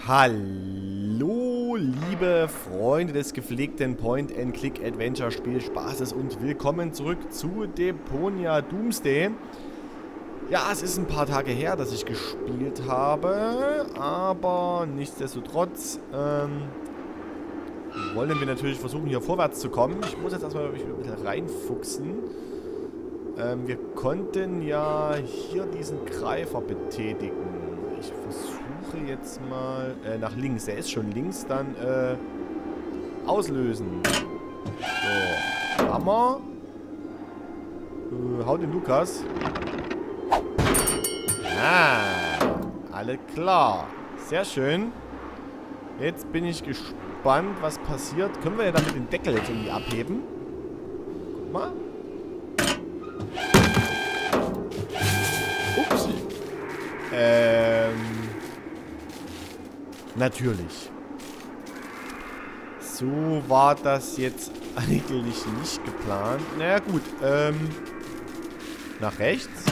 Hallo, liebe Freunde des gepflegten Point-and-Click-Adventure-Spielspaßes und willkommen zurück zu Deponia Doomsday. Ja, es ist ein paar Tage her, dass ich gespielt habe, aber nichtsdestotrotz wollen wir natürlich versuchen, hier vorwärts zu kommen. Ich muss jetzt erstmal ein bisschen reinfuchsen. Wir konnten ja hier diesen Greifer betätigen. Ich versuche jetzt mal nach links. Der ist schon links. Dann auslösen. So. Hammer. Hau den Lukas. Ah. Alle klar. Sehr schön. Jetzt bin ich gespannt, was passiert. Können wir ja damit den Deckel jetzt irgendwie abheben? Guck mal. Upsi. Natürlich. So war das jetzt eigentlich nicht geplant. Naja, gut. Nach rechts.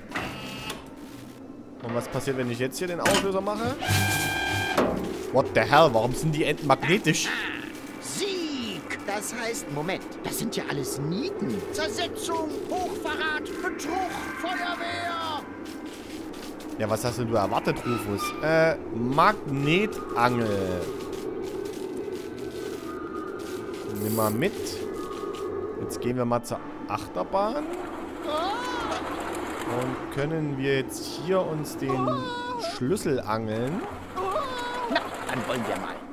Und was passiert, wenn ich jetzt hier den Auslöser mache? What the hell? Warum sind die Enten magnetisch? Sieg! Das heißt, Moment, das sind ja alles Nieten. Zersetzung, Hochverrat, Betrug, Feuerwehr! Ja, was hast denn du erwartet, Rufus? Magnetangel. Nimm mal mit. Jetzt gehen wir mal zur Achterbahn. Und können wir jetzt hier uns den Schlüssel angeln? Na, dann wollen wir mal.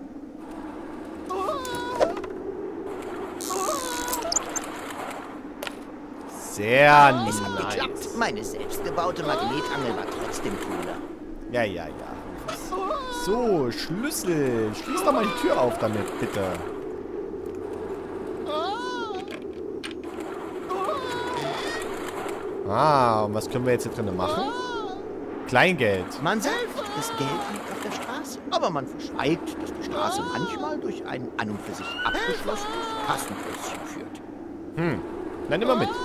Sehr nice. Es hat geklappt. Meine selbstgebaute Magnetangel war trotzdem cooler. Ja, ja, ja. So, Schlüssel. Schließ doch mal die Tür auf damit, bitte. Ah, und was können wir jetzt hier drinnen machen? Kleingeld. Man sagt, das Geld liegt auf der Straße. Aber man verschweigt, dass die Straße manchmal durch ein an und für sich abgeschlossenes Kassenhäuschen führt. Dann nimm mal mit.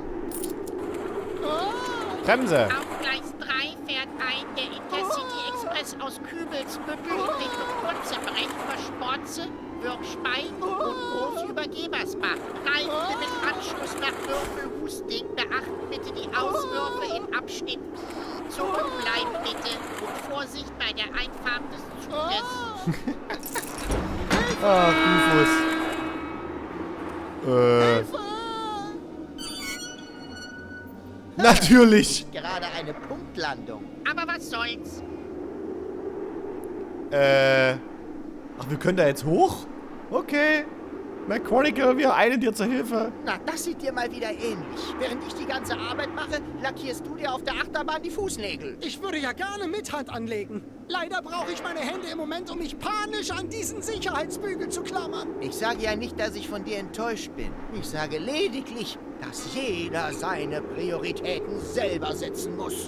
Bremse. Auf Gleis 3 fährt ein der Intercity Express aus Kübelsbüttel in Richtung Kurzerbrecht über Sporze, Würgspey und Großübergebersbach. Reisende mit Anschluss nach Würfelhusting beachten bitte die Auswürfe in Abschnitt. Zurückbleiben bitte und Vorsicht bei der Einfahrt des Zuges. Ah, Rufus. Natürlich. Gerade eine Punktlandung. Aber was soll's? Ach, wir können da jetzt hoch? Okay. McChronicle, wir eilen dir zur Hilfe. Na, das sieht dir mal wieder ähnlich. Während ich die ganze Arbeit mache, lackierst du dir auf der Achterbahn die Fußnägel. Ich würde ja gerne mit Hand anlegen. Leider brauche ich meine Hände im Moment, um mich panisch an diesen Sicherheitsbügel zu klammern. Ich sage ja nicht, dass ich von dir enttäuscht bin. Ich sage lediglich, dass jeder seine Prioritäten selber setzen muss.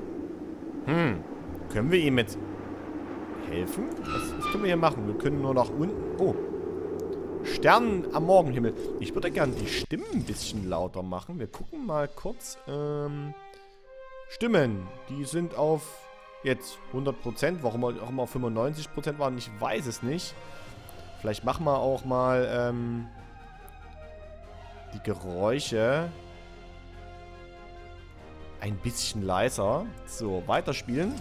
Können wir ihm jetzt helfen? Was können wir hier machen? Wir können nur nach unten. Oh. Stern am Morgenhimmel. Ich würde gerne die Stimmen ein bisschen lauter machen. Wir gucken mal kurz. Stimmen. Die sind auf jetzt 100%. Warum auch immer 95% waren, ich weiß es nicht. Vielleicht machen wir auch mal die Geräusche ein bisschen leiser. So, weiterspielen.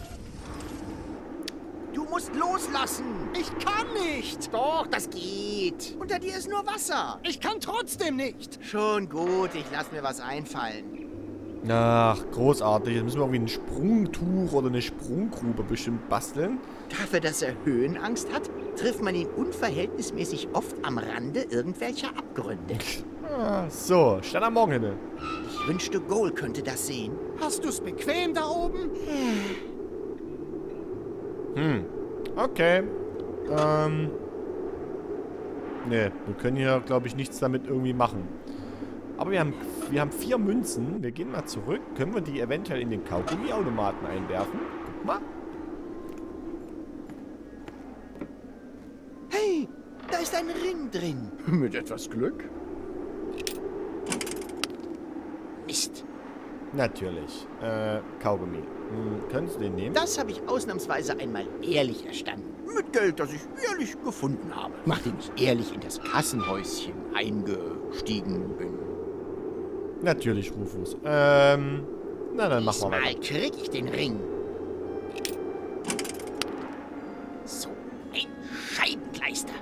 Du musst loslassen. Ich kann nicht. Doch, das geht. Unter dir ist nur Wasser. Ich kann trotzdem nicht. Schon gut, ich lass mir was einfallen. Ach, großartig. Jetzt müssen wir irgendwie ein Sprungtuch oder eine Sprunggrube bestimmt basteln. Dafür, dass er Höhenangst hat, trifft man ihn unverhältnismäßig oft am Rande irgendwelcher Abgründe. Ah, so, Stern am Morgenhimmel. Ich wünschte, Goal könnte das sehen. Hast du's bequem da oben? Okay. Ne, wir können hier, glaube ich, nichts damit irgendwie machen. Aber wir haben 4 Münzen. Wir gehen mal zurück. Können wir die eventuell in den Kaugummi-Automaten einwerfen? Guck mal. Hey, da ist ein Ring drin. Mit etwas Glück. Mist. Natürlich. Kaugummi. Könntest du den nehmen? Das habe ich ausnahmsweise einmal ehrlich erstanden. Mit Geld, das ich ehrlich gefunden habe. Nachdem ich ehrlich in das Kassenhäuschen eingestiegen bin. Natürlich, Rufus. Na, dann machen wir Diesmal weiter. krieg ich den Ring. So, ein Scheibenkleister.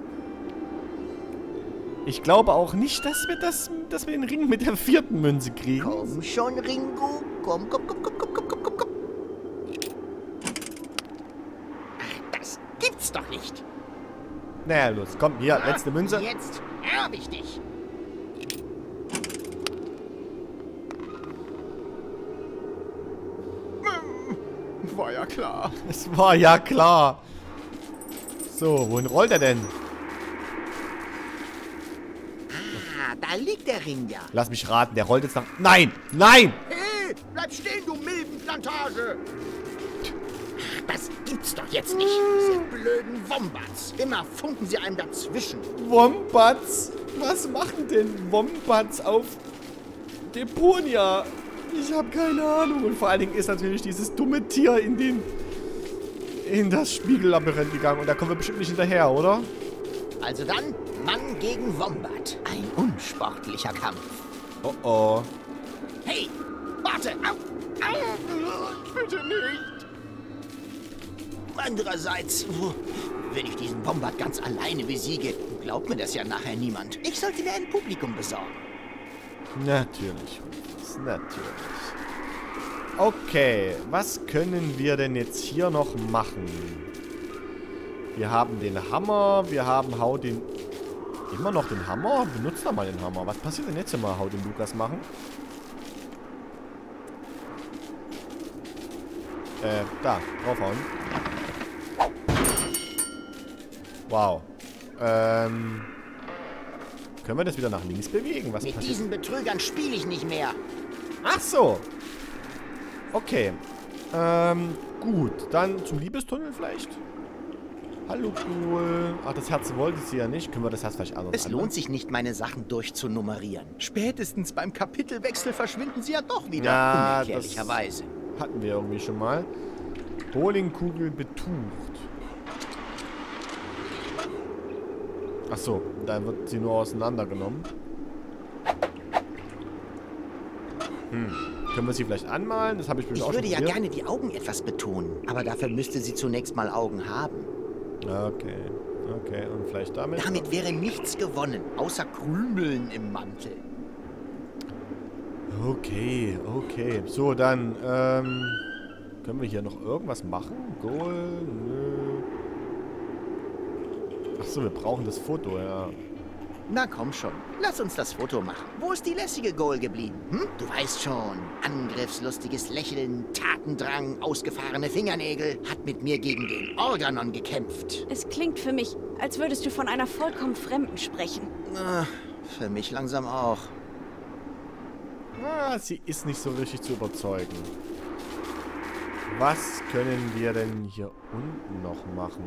Ich glaube auch nicht, dass wir den Ring mit der 4. Münze kriegen. Komm schon, Ringo. Komm. Ach, das gibt's doch nicht. Naja, los, komm, hier, letzte Münze. Jetzt hab ich dich. War ja klar. Es war ja klar. So, wohin rollt er denn? Ah, da liegt der Ring ja. Lass mich raten, der rollt jetzt nach... Nein! Nein! Hey, bleib stehen, du Milbenplantage! Das gibt's doch jetzt nicht. Diese blöden Wombats. Immer funken sie einem dazwischen. Wombats? Was machen denn Wombats auf Deponia? Ich habe keine Ahnung. Und vor allen Dingen ist natürlich dieses dumme Tier in das Spiegellabyrinth gegangen. Und da kommen wir bestimmt nicht hinterher, oder? Also dann, Mann gegen Wombat. Ein unsportlicher Kampf. Oh oh. Hey, warte! Au! Au! Bitte nicht! Andererseits, wenn ich diesen Wombat ganz alleine besiege, glaubt mir das ja nachher niemand. Ich sollte mir ein Publikum besorgen. Natürlich, Rufus, natürlich. Okay, was können wir denn jetzt hier noch machen? Wir haben den Hammer, wir haben Hau den... Immer noch den Hammer? Benutzt doch mal den Hammer. Was passiert denn jetzt, wenn wir Hau den Lukas machen? Da, draufhauen. Wow. Können wir das wieder nach links bewegen? Was Mit passiert? diesen Betrügern spiele ich nicht mehr. Ach so. Okay. Gut. Dann zum Liebestunnel vielleicht? Hallo, cool. Ach, das Herz wollte sie ja nicht. Können wir das Herz vielleicht anders Es lohnt sich nicht, meine Sachen durchzunummerieren. Spätestens beim Kapitelwechsel verschwinden sie ja doch wieder. Ja, unerklärlicherweise. hatten wir irgendwie schon mal. Bowlingkugel betucht. Ach so, dann wird sie nur auseinandergenommen. Können wir sie vielleicht anmalen? Das habe ich bestimmt auch Ich schon würde ja probiert. gerne die Augen etwas betonen, aber dafür müsste sie zunächst mal Augen haben. Okay. Okay, und vielleicht damit? Damit wäre nichts gewonnen, außer Krümeln im Mantel. Okay, okay. So, dann, können wir hier noch irgendwas machen? Goal? Nö. Achso, wir brauchen das Foto, ja. Na komm schon, lass uns das Foto machen. Wo ist die lässige Goal geblieben? Hm? Du weißt schon, angriffslustiges Lächeln, Tatendrang, ausgefahrene Fingernägel, hat mit mir gegen den Organon gekämpft. Es klingt für mich, als würdest du von einer vollkommen Fremden sprechen. Für mich langsam auch. Ah, sie ist nicht so richtig zu überzeugen. Was können wir denn hier unten noch machen?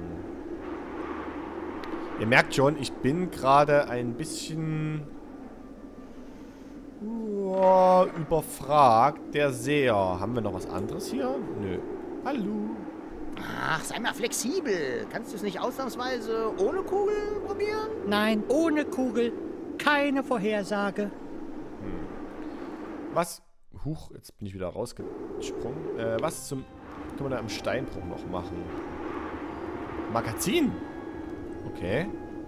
Ihr merkt schon, ich bin gerade ein bisschen überfragt. Der Seher. Haben wir noch was anderes hier? Nö. Hallo. Ach, sei mal flexibel. Kannst du es nicht ausnahmsweise ohne Kugel probieren? Nein, ohne Kugel. Keine Vorhersage. Was? Huch, jetzt bin ich wieder rausgesprungen. Was zum... können wir da im Steinbruch noch machen? Magazin? Okay.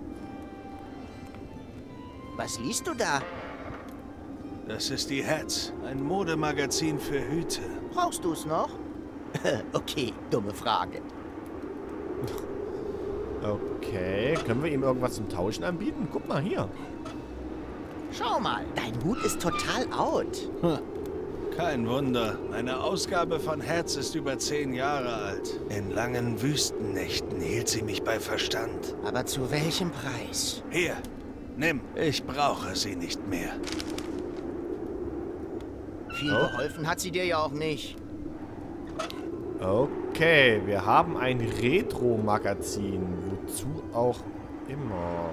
Was liest du da? Das ist die Hats, ein Modemagazin für Hüte. Brauchst du es noch? Okay, dumme Frage. Okay. Können wir ihm irgendwas zum Tauschen anbieten? Guck mal hier. Schau mal, dein Hut ist total out. Kein Wunder, meine Ausgabe von Hats ist über 10 Jahre alt. In langen Wüstennächten hielt sie mich bei Verstand. Aber zu welchem Preis? Hier, nimm, ich brauche sie nicht mehr. Viel geholfen hat sie dir ja auch nicht. Okay, wir haben ein Retro-Magazin. Wozu auch immer.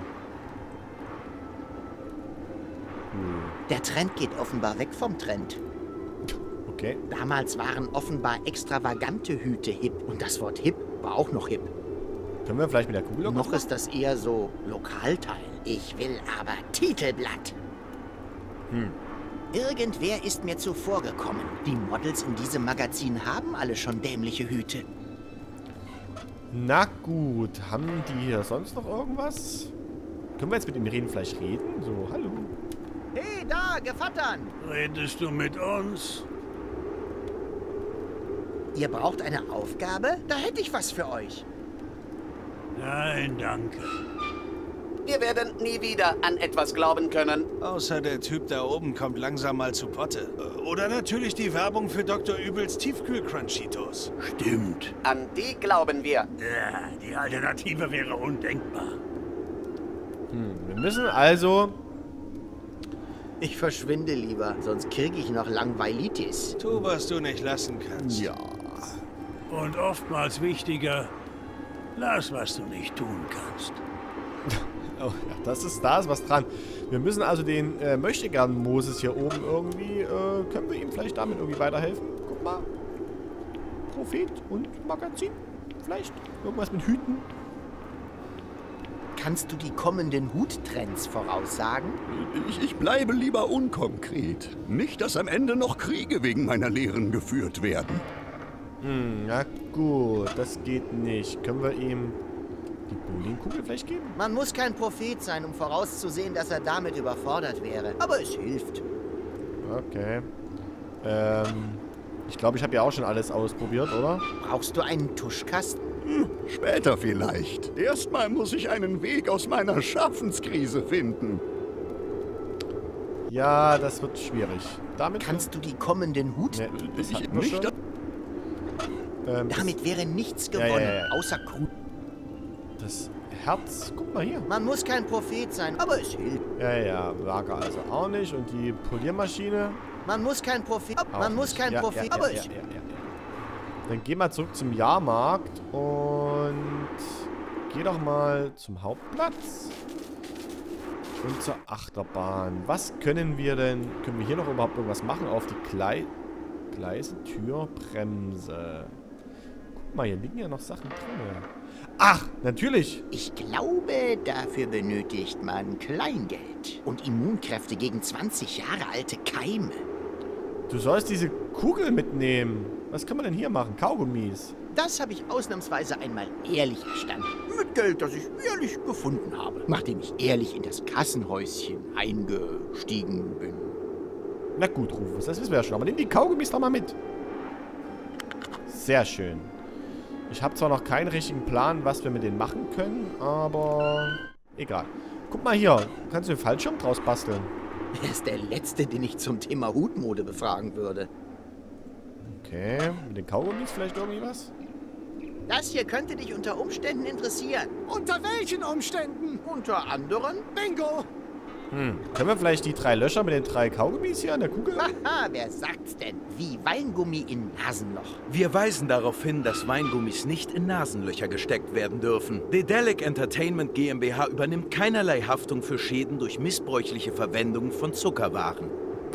Der Trend geht offenbar weg vom Trend. Okay. Damals waren offenbar extravagante Hüte hip. Und das Wort hip war auch noch hip. Können wir vielleicht mit der Kugel Noch ist das eher so Lokalteil. Ich will aber Titelblatt. Irgendwer ist mir zuvorgekommen. Die Models in diesem Magazin haben alle schon dämliche Hüte. Na gut, haben die hier sonst noch irgendwas? Können wir jetzt mit ihm vielleicht reden? So, hallo. Hey, da, Gevattern! Redest du mit uns? Ihr braucht eine Aufgabe? Da hätte ich was für euch. Nein, danke. Wir werden nie wieder an etwas glauben können. Außer der Typ da oben kommt langsam mal zu Potte. Oder natürlich die Werbung für Dr. Übels Tiefkühl-Crunchitos. Stimmt. An die glauben wir. Ja, die Alternative wäre undenkbar. Wir müssen also... Ich verschwinde lieber, sonst kriege ich noch Langweilitis. Tu, was du nicht lassen kannst. Ja. Und oftmals wichtiger, lass, was du nicht tun kannst. Oh, ja, da ist was dran. Wir müssen also den Möchtegern-Moses hier oben irgendwie, können wir ihm vielleicht damit irgendwie weiterhelfen? Guck mal. Prophet und Magazin. Vielleicht irgendwas mit Hüten. Kannst du die kommenden Huttrends voraussagen? Ich bleibe lieber unkonkret. Nicht, dass am Ende noch Kriege wegen meiner Lehren geführt werden. Na gut, das geht nicht. Können wir ihm die Bowlingkugel vielleicht geben? Man muss kein Prophet sein, um vorauszusehen, dass er damit überfordert wäre. Aber es hilft. Okay. Ich glaube, ich habe ja auch schon alles ausprobiert, oder? Brauchst du einen Tuschkasten? Später vielleicht. Erstmal muss ich einen Weg aus meiner Schaffenskrise finden. Ja, das wird schwierig. Damit Kannst du die kommenden Hut... Nee, das Ich hatten wir nicht. schon. Damit wäre nichts gewonnen, ja. außer Krut. Das Herz, guck mal hier. Man muss kein Prophet sein, aber es hilft. Ja, Lager also auch nicht. Und die Poliermaschine? Man muss kein Prophet... Auch Man muss nicht. kein Prophet... Aber es... Dann geh mal zurück zum Jahrmarkt und geh doch mal zum Hauptplatz und zur Achterbahn. Was können wir denn? Können wir hier noch überhaupt irgendwas machen auf die Gleise, Tür, Bremse? Guck mal, hier liegen ja noch Sachen drin. Ach, natürlich. Ich glaube, dafür benötigt man Kleingeld und Immunkräfte gegen 20 Jahre alte Keime. Du sollst diese Kugel mitnehmen. Was kann man denn hier machen? Kaugummis. Das habe ich ausnahmsweise einmal ehrlich erstanden. Mit Geld, das ich ehrlich gefunden habe. Nachdem ich ehrlich in das Kassenhäuschen eingestiegen bin. Na gut, Rufus, das wissen wir ja schon. Aber nimm die Kaugummis doch mal mit. Sehr schön. Ich habe zwar noch keinen richtigen Plan, was wir mit denen machen können, aber egal. Guck mal hier. Kannst du den Fallschirm draus basteln? Er ist der Letzte, den ich zum Thema Hutmode befragen würde. Okay, mit den Kaugummis vielleicht irgendwie was? Das hier könnte dich unter Umständen interessieren. Unter welchen Umständen? Unter anderem? Bingo! Können wir vielleicht die 3 Löcher mit den 3 Kaugummis hier an der Kugel? Haha, wer sagt's denn? Wie Weingummi in Nasenloch. Wir weisen darauf hin, dass Weingummis nicht in Nasenlöcher gesteckt werden dürfen. Dedelic Entertainment GmbH übernimmt keinerlei Haftung für Schäden durch missbräuchliche Verwendung von Zuckerwaren.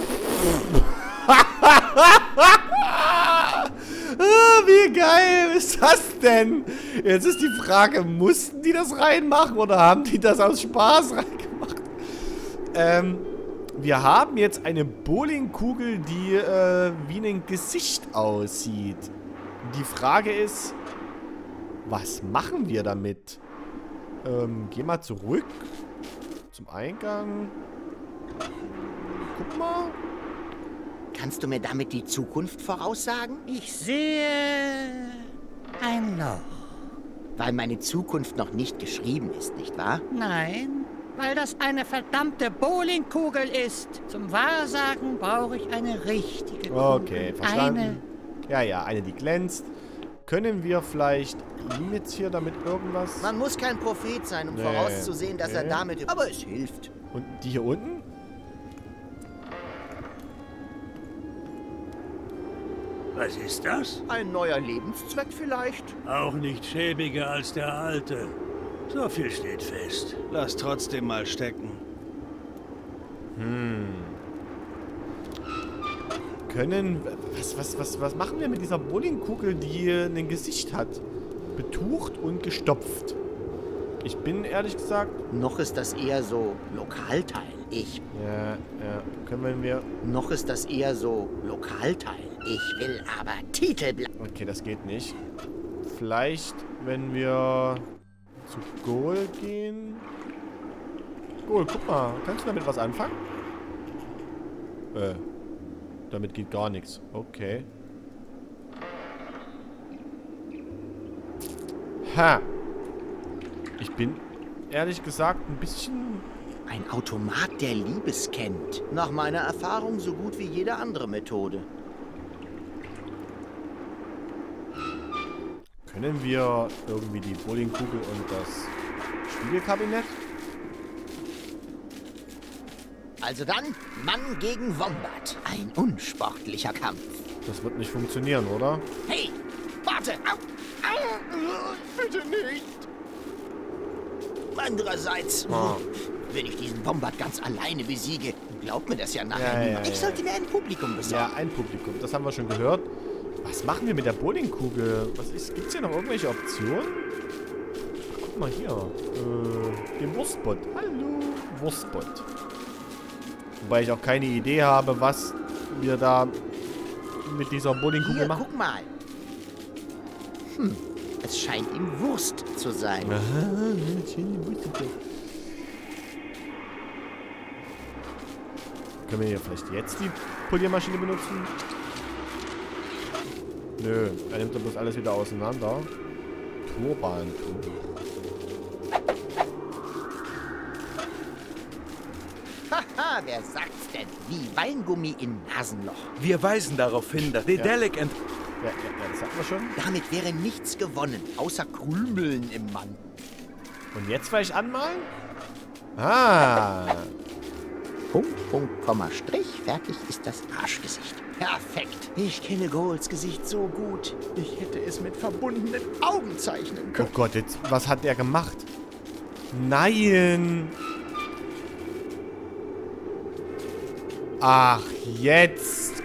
Wie geil ist das denn? Jetzt ist die Frage, mussten die das reinmachen oder haben die das aus Spaß reingemacht? Wir haben jetzt eine Bowlingkugel, die wie ein Gesicht aussieht. Die Frage ist, was machen wir damit? Geh mal zurück zum Eingang. Guck mal. Kannst du mir damit die Zukunft voraussagen? Ich sehe ein Loch. Weil meine Zukunft noch nicht geschrieben ist, nicht wahr? Nein, weil das eine verdammte Bowlingkugel ist. Zum Wahrsagen brauche ich eine richtige Kugel. Okay, verstanden. Ja, eine, die glänzt. Können wir vielleicht ihm jetzt hier damit irgendwas... Man muss kein Prophet sein, um vorauszusehen, dass er damit... Aber es hilft. Und die hier unten? Was ist das? Ein neuer Lebenszweck vielleicht? Auch nicht schäbiger als der alte. So viel steht fest. Lass trotzdem mal stecken. können... Was machen wir mit dieser Bowlingkugel, die ein Gesicht hat? Betucht und gestopft. Ich bin ehrlich gesagt... Noch ist das eher so Lokalteil. Ja. Können wir... Noch ist das eher so Lokalteil. Ich will aber Titelblatt. Okay, das geht nicht. Vielleicht, wenn wir zu Goal gehen... Goal, guck mal. Kannst du damit was anfangen? Damit geht gar nichts. Okay. Ha! Ich bin, ehrlich gesagt, ein bisschen... Ein Automat, der Liebe scannt. Nach meiner Erfahrung so gut wie jede andere Methode. Können wir irgendwie die Bowlingkugel und das Spiegelkabinett? Also dann, Mann gegen Wombat. Ein unsportlicher Kampf. Das wird nicht funktionieren, oder? Hey, warte! Au! Au! Bitte nicht! Andererseits, wenn ich diesen Wombat ganz alleine besiege, glaubt mir das ja nachher niemand. Ich sollte mir ein Publikum besorgen. Ja, ein Publikum. Das haben wir schon gehört. Was machen wir mit der Bowlingkugel? Gibt's hier noch irgendwelche Optionen? Ach, guck mal hier. Den Wurstbot. Hallo, Wurstbot. Wobei ich auch keine Idee habe, was wir da mit dieser Bowlingkugel machen. Guck mal. Es scheint ihm Wurst zu sein. Können wir hier vielleicht jetzt die Poliermaschine benutzen? Nö, er nimmt doch bloß alles wieder auseinander. Turbantuch. Haha, wer sagt's denn? Wie Weingummi im Nasenloch. Wir weisen darauf hin, dass Dedelic Ja, das hatten wir schon. Damit wäre nichts gewonnen, außer Krümeln im Mann. Und jetzt vielleicht anmalen? Ah. Punkt, Punkt, Komma, Strich, fertig ist das Arschgesicht. Perfekt. Ich kenne Goals Gesicht so gut. Ich hätte es mit verbundenen Augen zeichnen können. Oh Gott, jetzt, was hat er gemacht? Nein. Ach, jetzt.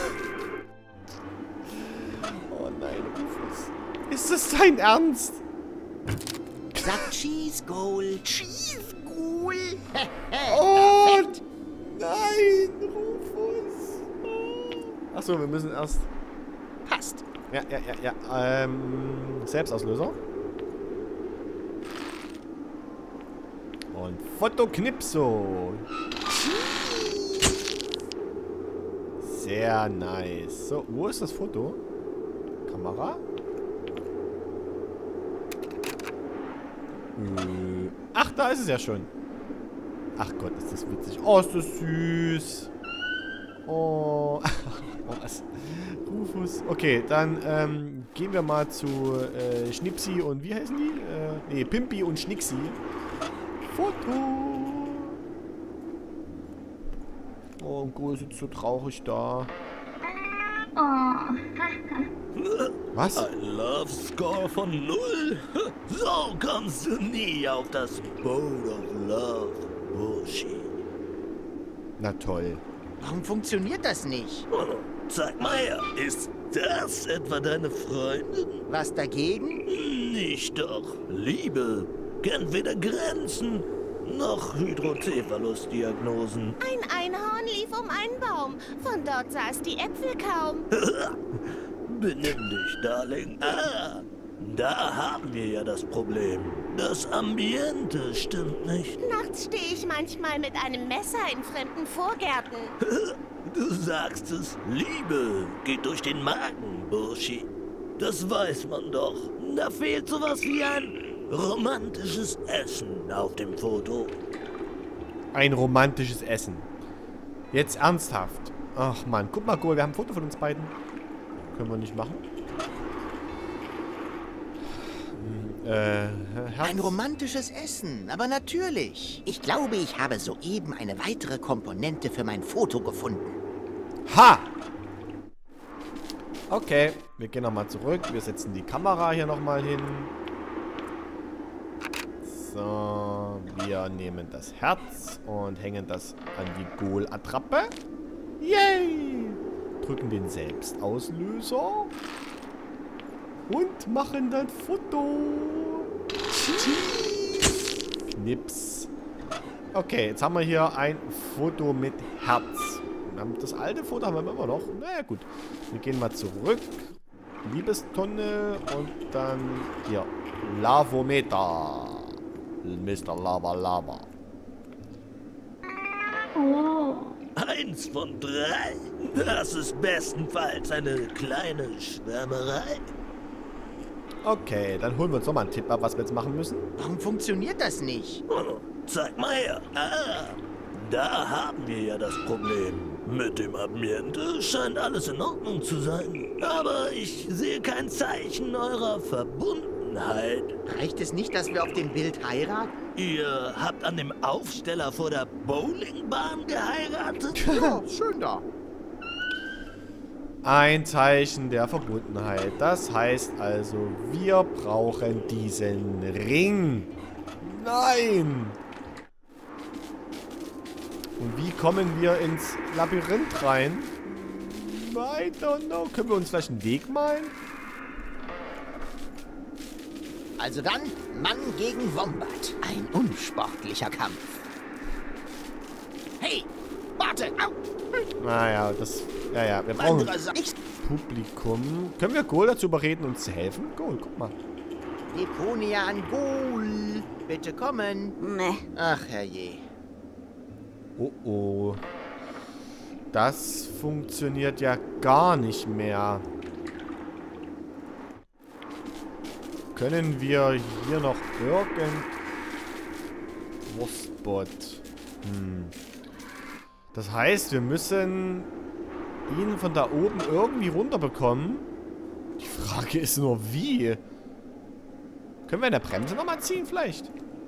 Oh nein, Rufus. Ist das dein Ernst? Sag Cheese Goal, Cheese Goal. Oh nein, Rufus. Achso, wir müssen erst... Passt. Ja. Selbstauslöser. Und Fotoknipso. Sehr nice. So, wo ist das Foto? Kamera? Ach, da ist es ja schon. Ach Gott, ist das witzig. Oh, ist das süß. Oh. Oh, was? Rufus. Okay, dann gehen wir mal zu Schnipsi und wie heißen die? Nee, Pimpi und Schnicksi. Foto. Oh, und Goal sitzt so traurig da. Was? Ein Love Score von 0? So kommst du nie auf das Boat of Love, Bushi. Na toll. Warum funktioniert das nicht? Zeig mal her, ist das etwa deine Freundin? Was dagegen? Nicht doch. Liebe kennt weder Grenzen noch Hydrocephalus-Diagnosen. Ein Einhorn lief um einen Baum. Von dort saß die Äpfel kaum. Benimm dich, Darling. Ah, da haben wir ja das Problem. Das Ambiente stimmt nicht. Nachts stehe ich manchmal mit einem Messer in fremden Vorgärten. Du sagst es. Liebe geht durch den Magen, Bushi. Das weiß man doch. Da fehlt sowas wie ein romantisches Essen auf dem Foto. Ein romantisches Essen. Jetzt ernsthaft. Ach man, guck mal, Goal, wir haben ein Foto von uns beiden. Können wir nicht machen. Ein romantisches Essen, aber natürlich. Ich glaube, ich habe soeben eine weitere Komponente für mein Foto gefunden. Ha! Okay, wir gehen nochmal zurück. Wir setzen die Kamera hier nochmal hin. So, wir nehmen das Herz und hängen das an die Goal-Attrappe. Yay! drücken den Selbstauslöser und machen dann Foto. Knips. Okay, jetzt haben wir hier ein Foto mit Herz. Das alte Foto haben wir immer noch. Naja, gut. Wir gehen mal zurück. Liebestonne und dann hier. Lavometer. Mr. Lava Lava. Oh. 1 von 3? Das ist bestenfalls eine kleine Schwärmerei. Okay, dann holen wir uns nochmal einen Tipp ab, was wir jetzt machen müssen. Warum funktioniert das nicht? Oh, zeig mal her. Ah, da haben wir ja das Problem. Mit dem Ambiente scheint alles in Ordnung zu sein. Aber ich sehe kein Zeichen eurer Verbundenheit. Reicht es nicht, dass wir auf dem Bild heiraten? Ihr habt an dem Aufsteller vor der Bowlingbahn geheiratet? Ja, schön da. Ein Zeichen der Verbundenheit. Das heißt also, wir brauchen diesen Ring. Nein! Und wie kommen wir ins Labyrinth rein? I don't know. Können wir uns vielleicht einen Weg malen? Also dann, Mann gegen Wombat. Ein unsportlicher Kampf. Hey, warte! Au! Naja, das... Ja, wir brauchen Publikum. Können wir Gol dazu überreden, uns zu helfen? Gol, guck mal. Deponia an Gol. Bitte kommen. Nee. Ach, herrje. Oh, oh. Das funktioniert ja gar nicht mehr. Können wir hier noch Wurstbot. Das heißt, wir müssen ihn von da oben irgendwie runterbekommen. Die Frage ist nur, wie? Können wir eine Bremse nochmal ziehen, vielleicht?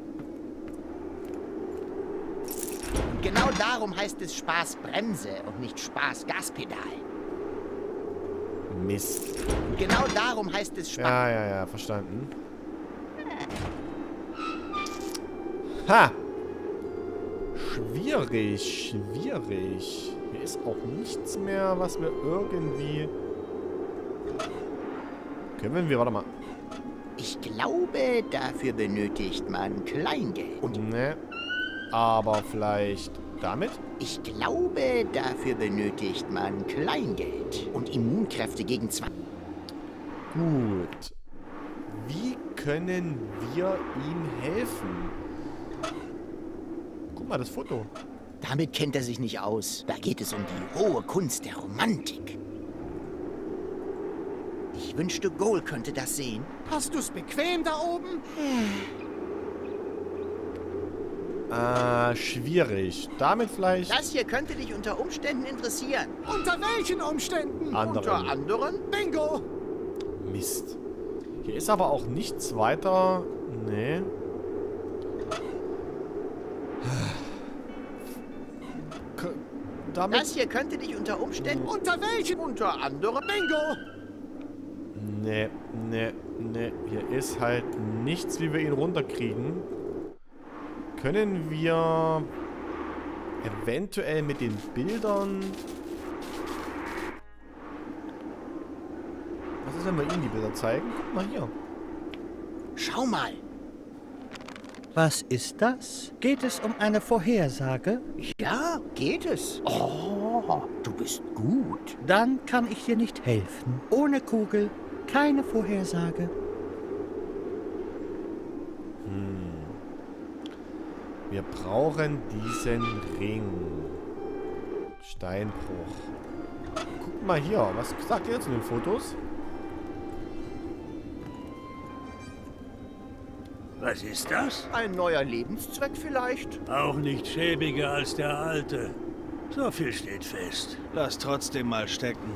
Und genau darum heißt es Spaß-Bremse und nicht Spaß-Gaspedal. Mist. Und genau darum heißt es Spaß... Ja, verstanden. Ha! Schwierig. Hier ist auch nichts mehr, was wir irgendwie... Können wir, warte mal. Ich glaube, dafür benötigt man Kleingeld. Und Ne. Aber vielleicht damit? ich glaube, dafür benötigt man Kleingeld. Und Immunkräfte gegen Zwang. Gut. Wie können wir ihm helfen? Guck mal, das Foto. Damit kennt er sich nicht aus. Da geht es um die hohe Kunst der Romantik. Ich wünschte, Gol könnte das sehen. Hast du's bequem da oben? Schwierig. Damit vielleicht... Das hier könnte dich unter Umständen interessieren. Unter welchen Umständen? Andere. Unter anderem? Bingo! Mist. Hier ist aber auch nichts weiter... Nee. Damit... Das hier könnte dich unter Umständen... Unter welchen? Unter anderem? Bingo! Nee. Hier ist halt nichts, wie wir ihn runterkriegen. Können wir eventuell mit den Bildern... Was ist, wenn wir ihm die Bilder zeigen? Guck mal hier. Schau mal. Was ist das? Geht es um eine Vorhersage? Ja, geht es. Oh, du bist gut. Dann kann ich dir nicht helfen. Ohne Kugel keine Vorhersage. Wir brauchen diesen Ring. Steinbruch. Guck mal hier. Was sagt ihr zu den Fotos? Was ist das? Ein neuer Lebenszweck vielleicht? Auch nicht schäbiger als der alte. So viel steht fest. Lass trotzdem mal stecken.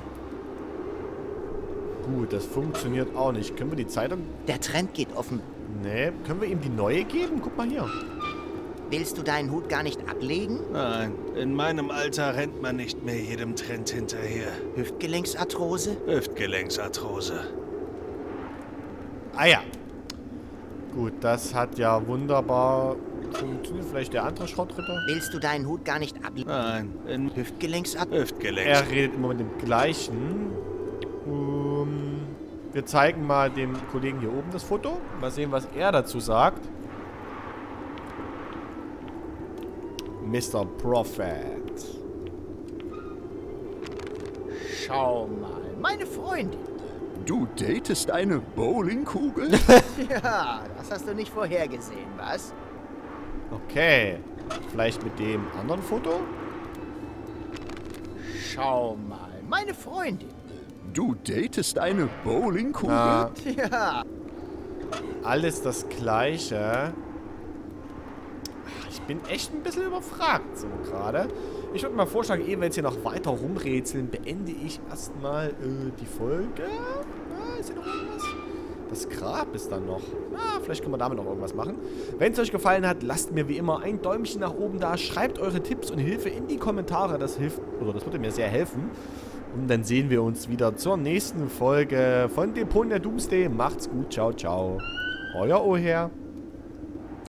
Gut, das funktioniert auch nicht. Können wir die Zeitung... Der Trend geht offen. Nee, können wir ihm die neue geben? Guck mal hier. Willst du deinen Hut gar nicht ablegen? Nein, in meinem Alter rennt man nicht mehr jedem Trend hinterher. Hüftgelenksarthrose? Hüftgelenksarthrose. Ah ja. Gut, das hat ja wunderbar Funktioniert vielleicht der andere Schrottritter? Willst du deinen Hut gar nicht ablegen? Nein, in Hüftgelenks ab. Hüftgelenk. Er redet immer mit dem gleichen. Wir zeigen mal dem Kollegen hier oben das Foto. Mal sehen, was er dazu sagt. Mr. Prophet. Schau mal, meine Freundin. Du datest eine Bowlingkugel? Ja, das hast du nicht vorhergesehen, was? Okay. Vielleicht mit dem anderen Foto? Schau mal, meine Freundin. Du datest eine Bowlingkugel? Na, Ja. alles das Gleiche. Ich bin echt ein bisschen überfragt so gerade. Ich würde mal vorschlagen, ehe wir jetzt hier noch weiter rumrätseln, beende ich erstmal die Folge. Ist hier noch irgendwas? Das Grab ist dann noch. Vielleicht können wir damit noch irgendwas machen. Wenn es euch gefallen hat, lasst mir wie immer ein Däumchen nach oben da. Schreibt eure Tipps und Hilfe in die Kommentare. Das hilft, oder das würde mir sehr helfen. Und dann sehen wir uns wieder zur nächsten Folge von Depot der Doomsday. Macht's gut. Ciao, ciao. Euer Oher.